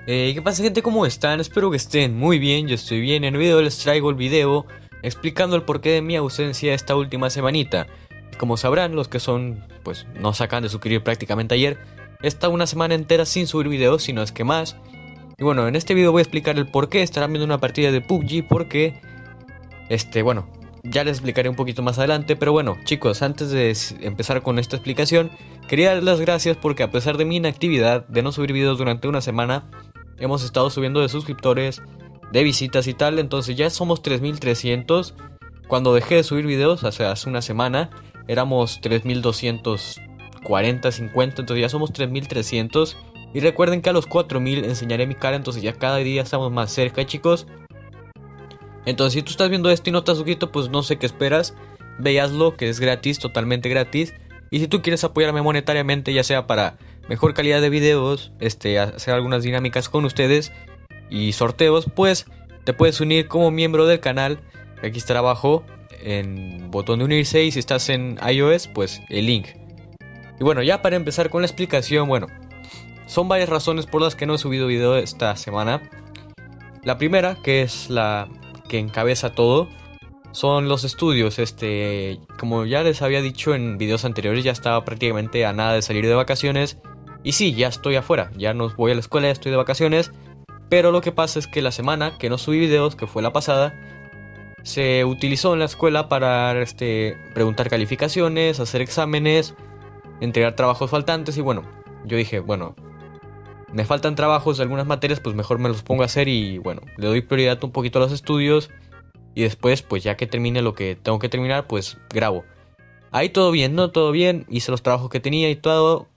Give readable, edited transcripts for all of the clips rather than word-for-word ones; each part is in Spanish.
¿Qué pasa, gente? ¿Cómo están? Espero que estén muy bien. Yo estoy bien. En el video les traigo el video explicando el porqué de mi ausencia esta última semanita. Como sabrán, los que son, pues no se acaban de suscribir prácticamente ayer, he estado una semana entera sin subir videos, si no es que más. Y bueno, en este video voy a explicar el porqué. Estarán viendo una partida de PUBG porque, bueno, ya les explicaré un poquito más adelante. Pero bueno, chicos, antes de empezar con esta explicación, quería dar las gracias porque a pesar de mi inactividad de no subir videos durante una semana, hemos estado subiendo de suscriptores, de visitas y tal. Entonces ya somos 3300. Cuando dejé de subir videos hace una semana éramos 3240, 50. Entonces ya somos 3300. Y recuerden que a los 4000 enseñaré mi cara. Entonces ya cada día estamos más cerca, chicos. Entonces si tú estás viendo esto y no estás suscrito, pues no sé qué esperas. Véaslo, que es gratis, totalmente gratis. Y si tú quieres apoyarme monetariamente, ya sea para mejor calidad de videos, hacer algunas dinámicas con ustedes y sorteos, pues te puedes unir como miembro del canal. Aquí estará abajo en botón de unirse, y si estás en iOS, pues el link. Y bueno, ya para empezar con la explicación, bueno, son varias razones por las que no he subido video esta semana. La primera, que es la que encabeza todo, son los estudios. Como ya les había dicho en videos anteriores, ya estaba prácticamente a nada de salir de vacaciones. Y sí, ya estoy afuera, ya no voy a la escuela, ya estoy de vacaciones. Pero lo que pasa es que la semana que no subí videos, que fue la pasada, se utilizó en la escuela para preguntar calificaciones, hacer exámenes, entregar trabajos faltantes. Y bueno, yo dije, bueno, me faltan trabajos de algunas materias, pues mejor me los pongo a hacer. Y bueno, le doy prioridad un poquito a los estudios. Y después, pues ya que termine lo que tengo que terminar, pues grabo. Ahí todo bien, ¿no? Todo bien. Hice los trabajos que tenía y todo.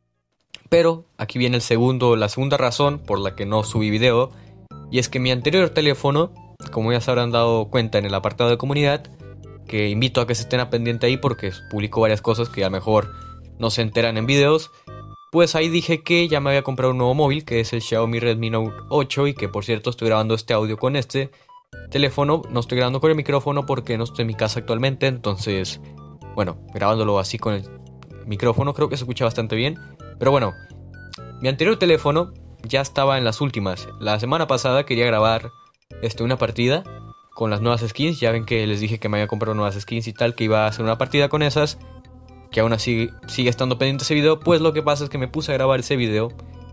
Pero aquí viene la segunda razón por la que no subí video. Y es que mi anterior teléfono, como ya se habrán dado cuenta en el apartado de comunidad, que invito a que se estén a pendiente ahí porque publico varias cosas que a lo mejor no se enteran en videos. Pues ahí dije que ya me había comprado un nuevo móvil, que es el Xiaomi Redmi Note 8. Y que por cierto estoy grabando este audio con este teléfono. No estoy grabando con el micrófono porque no estoy en mi casa actualmente. Entonces, bueno, grabándolo así con el micrófono creo que se escucha bastante bien. Pero bueno, mi anterior teléfono ya estaba en las últimas. La semana pasada quería grabar una partida con las nuevas skins. Ya ven que les dije que me había comprado nuevas skins y tal, que iba a hacer una partida con esas, que aún así sigue estando pendiente ese video. Pues lo que pasa es que me puse a grabar ese video,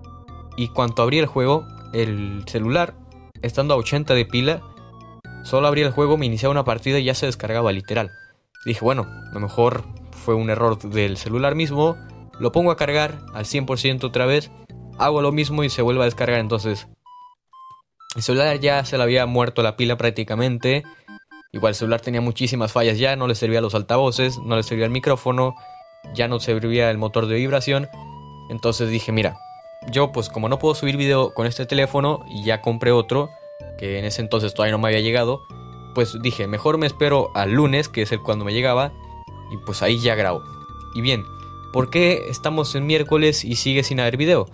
y cuando abrí el juego, el celular, estando a 80 de pila, solo abría el juego, me iniciaba una partida y ya se descargaba literal. Dije, bueno, a lo mejor fue un error del celular mismo. Lo pongo a cargar al 100% otra vez, hago lo mismo y se vuelve a descargar. Entonces el celular ya se le había muerto la pila prácticamente. Igual el celular tenía muchísimas fallas ya, no le servía los altavoces, no le servía el micrófono, ya no servía el motor de vibración. Entonces dije, mira, yo pues como no puedo subir video con este teléfono y ya compré otro, que en ese entonces todavía no me había llegado, pues dije, mejor me espero al lunes, que es el cuando me llegaba, y pues ahí ya grabo. Y bien, ¿por qué estamos en miércoles y sigue sin haber video?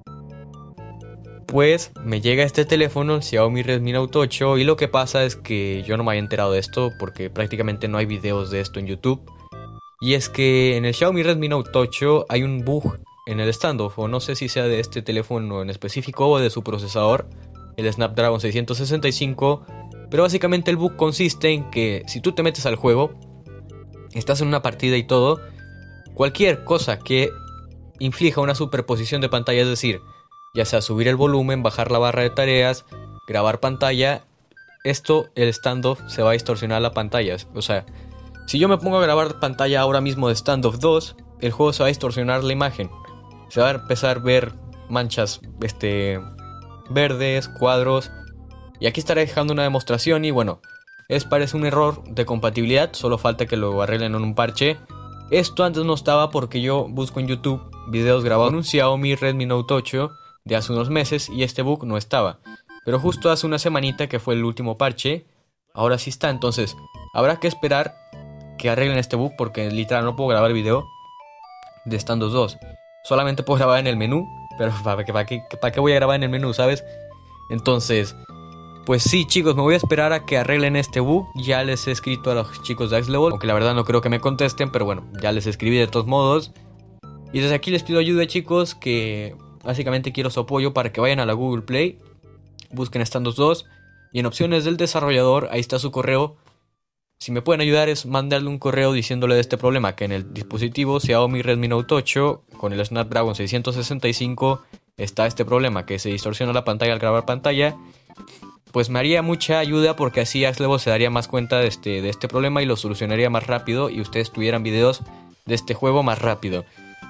Pues me llega este teléfono, el Xiaomi Redmi Note 8, y lo que pasa es que yo no me había enterado de esto porque prácticamente no hay videos de esto en YouTube. Y es que en el Xiaomi Redmi Note 8 hay un bug en el standoff, o no sé si sea de este teléfono en específico o de su procesador, el Snapdragon 665. Pero básicamente el bug consiste en que si tú te metes al juego, estás en una partida y todo, cualquier cosa que inflija una superposición de pantalla, es decir, ya sea subir el volumen, bajar la barra de tareas, grabar pantalla, el standoff se va a distorsionar la pantalla. O sea, si yo me pongo a grabar pantalla ahora mismo de standoff 2, el juego se va a distorsionar la imagen. Se va a empezar a ver manchas verdes, cuadros. Y aquí estaré dejando una demostración. Y bueno, parece un error de compatibilidad, solo falta que lo arreglen en un parche. Esto antes no estaba porque yo busco en YouTube videos grabados con un Xiaomi Redmi Note 8 de hace unos meses y este bug no estaba. Pero justo hace una semanita, que fue el último parche, ahora sí está. Entonces habrá que esperar que arreglen este bug porque literal no puedo grabar video de standoff 2. Solamente puedo grabar en el menú, pero ¿para qué voy a grabar en el menú, sabes? Entonces, pues sí, chicos, me voy a esperar a que arreglen este bug. Ya les he escrito a los chicos de Axlevel, aunque la verdad no creo que me contesten, pero bueno, ya les escribí de todos modos. Y desde aquí les pido ayuda, chicos, que básicamente quiero su apoyo para que vayan a la Google Play, busquen Standoff 2 y en opciones del desarrollador, ahí está su correo. Si me pueden ayudar es mandarle un correo diciéndole de este problema, que en el dispositivo Xiaomi Redmi Note 8 con el Snapdragon 665 está este problema, que se distorsiona la pantalla al grabar pantalla. Pues me haría mucha ayuda porque así Axlevo se daría más cuenta de este problema y lo solucionaría más rápido y ustedes tuvieran videos de este juego más rápido.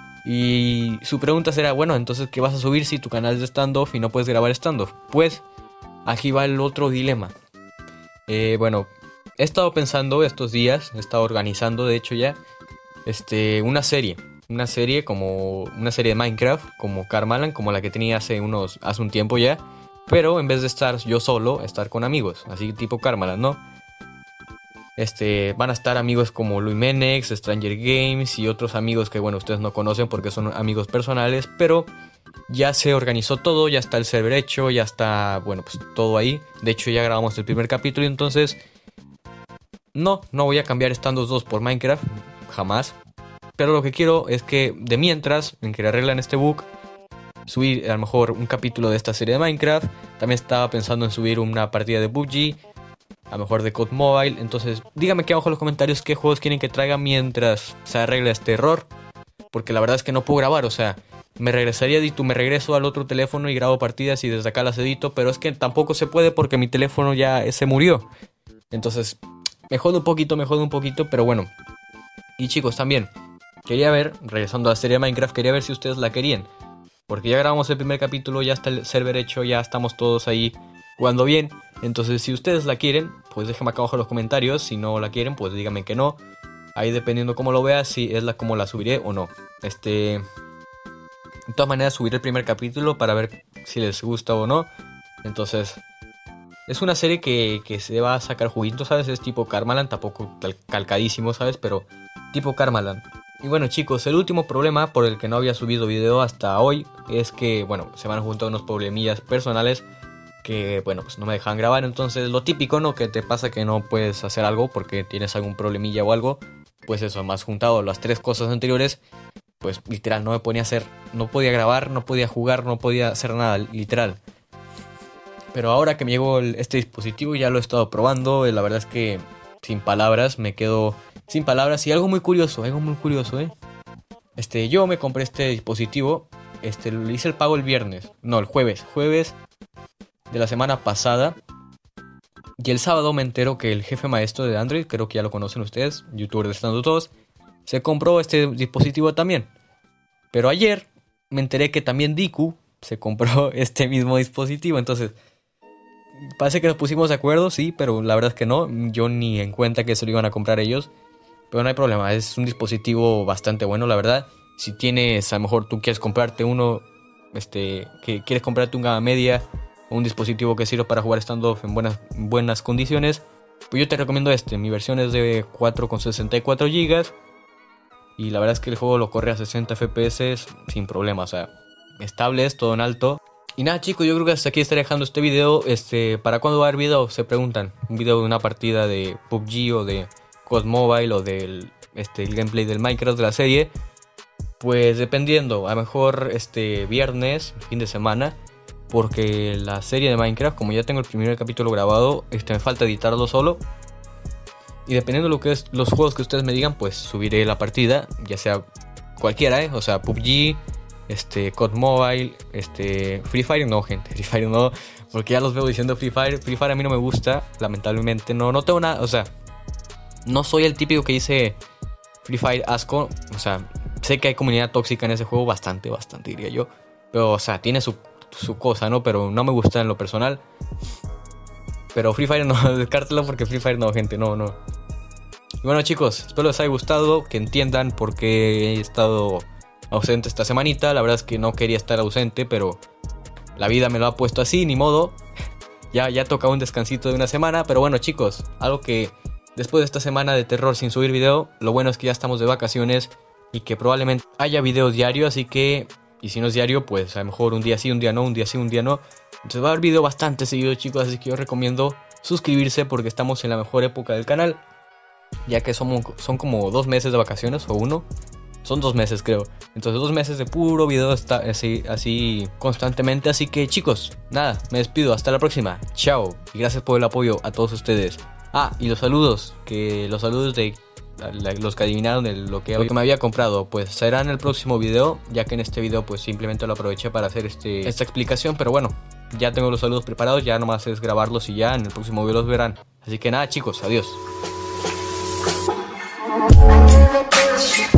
Y su pregunta será, bueno, entonces ¿qué vas a subir si tu canal es de Standoff y no puedes grabar Standoff? Pues aquí va el otro dilema. Bueno, he estado pensando estos días, he estado organizando de hecho ya una serie como una serie de Minecraft como Karmaland, como la que tenía hace un tiempo ya. Pero en vez de estar yo solo, estar con amigos, así tipo Karmaland, ¿no? Van a estar amigos como Luimenex, Stranger Games y otros amigos que, bueno, ustedes no conocen porque son amigos personales. Pero ya se organizó todo, ya está el server hecho, ya está, bueno, pues todo ahí. De hecho ya grabamos el primer capítulo, entonces no voy a cambiar Standoff 2 por Minecraft, jamás. Pero lo que quiero es que de mientras, en que le arreglan este bug, subir a lo mejor un capítulo de esta serie de Minecraft. También estaba pensando en subir una partida de PUBG, a lo mejor de COD Mobile. Entonces díganme aquí abajo en los comentarios qué juegos quieren que traiga mientras se arregla este error, porque la verdad es que no puedo grabar, o sea, me regresaría y me regreso al otro teléfono y grabo partidas y desde acá las edito, pero es que tampoco se puede porque mi teléfono ya se murió. Entonces me jodo un poquito, pero bueno. Y chicos, también quería ver, regresando a la serie de Minecraft, quería ver si ustedes la querían. Porque ya grabamos el primer capítulo, ya está el server hecho, ya estamos todos ahí jugando bien. Entonces si ustedes la quieren, pues déjenme acá abajo en los comentarios. Si no la quieren, pues díganme que no. Ahí dependiendo cómo lo veas, si es como la subiré o no. De todas maneras subiré el primer capítulo para ver si les gusta o no. Entonces es una serie que se va a sacar juguito, ¿sabes? Es tipo Karmaland, tampoco calcadísimo, ¿sabes? Pero tipo Karmaland. Y bueno chicos, el último problema por el que no había subido video hasta hoy es que, bueno, se van a juntar unos problemillas personales que, bueno, pues no me dejan grabar. Entonces lo típico, ¿no? Que te pasa que no puedes hacer algo porque tienes algún problemilla o algo. Pues eso, más juntado las tres cosas anteriores, pues literal no me ponía a hacer, no podía grabar, no podía jugar, no podía hacer nada, literal. Pero ahora que me llegó este dispositivo ya lo he estado probando, la verdad es que sin palabras, me quedo sin palabras. Y algo muy curioso, yo me compré este dispositivo, le hice el pago el viernes, no, el jueves de la semana pasada. Y el sábado me entero que el jefe maestro de Android, creo que ya lo conocen ustedes, youtuber de Standoff 2, se compró este dispositivo también. Pero ayer me enteré que también Diku se compró este mismo dispositivo, entonces parece que nos pusimos de acuerdo, sí, pero la verdad es que no, yo ni en cuenta que se lo iban a comprar ellos. Pero no hay problema, es un dispositivo bastante bueno, la verdad. Si tienes, a lo mejor tú quieres comprarte uno, que quieres comprarte un gama media o un dispositivo que sirva para jugar Standoff en buenas condiciones, pues yo te recomiendo mi versión es de 4,64 GB. Y la verdad es que el juego lo corre a 60 FPS sin problema, o sea, estable, es todo en alto. Y nada chicos, yo creo que hasta aquí estaré dejando este video. ¿Para cuándo va a haber video? Se preguntan. Un video de una partida de PUBG o de COD Mobile o del el gameplay del Minecraft de la serie. Pues dependiendo, a lo mejor viernes, fin de semana. Porque la serie de Minecraft, como ya tengo el primer capítulo grabado, me falta editarlo solo. Y dependiendo de lo que es los juegos que ustedes me digan, pues subiré la partida, ya sea cualquiera, o sea, PUBG, COD Mobile, Free Fire no, gente, Free Fire no, porque ya los veo diciendo Free Fire a mí no me gusta, lamentablemente, no tengo nada, o sea, no soy el típico que dice Free Fire asco, o sea, sé que hay comunidad tóxica en ese juego, bastante diría yo, pero, o sea, tiene su cosa, ¿no? Pero no me gusta en lo personal. Pero Free Fire no, descártelo porque Free Fire no, gente, no. Y bueno chicos, espero les haya gustado, que entiendan por qué he estado ausente esta semanita. La verdad es que no quería estar ausente, pero la vida me lo ha puesto así, ni modo. Ya toca un descansito de una semana. Pero bueno chicos, algo que después de esta semana de terror sin subir video, lo bueno es que ya estamos de vacaciones y que probablemente haya video diario, así que, y si no es diario, pues a lo mejor un día sí, un día no, un día sí, un día no. Entonces va a haber video bastante seguido chicos, así que yo recomiendo suscribirse porque estamos en la mejor época del canal, ya que son como 2 meses de vacaciones o 1. Son 2 meses, creo. Entonces 2 meses de puro video está así constantemente. Así que chicos, nada, me despido. Hasta la próxima. Chao. Y gracias por el apoyo a todos ustedes. Y los saludos. Que los saludos de los que adivinaron lo que me había comprado, pues será en el próximo video. Ya que en este video pues simplemente lo aproveché para hacer esta explicación. Pero bueno, ya tengo los saludos preparados. Ya nomás es grabarlos y ya en el próximo video los verán. Así que nada chicos, adiós.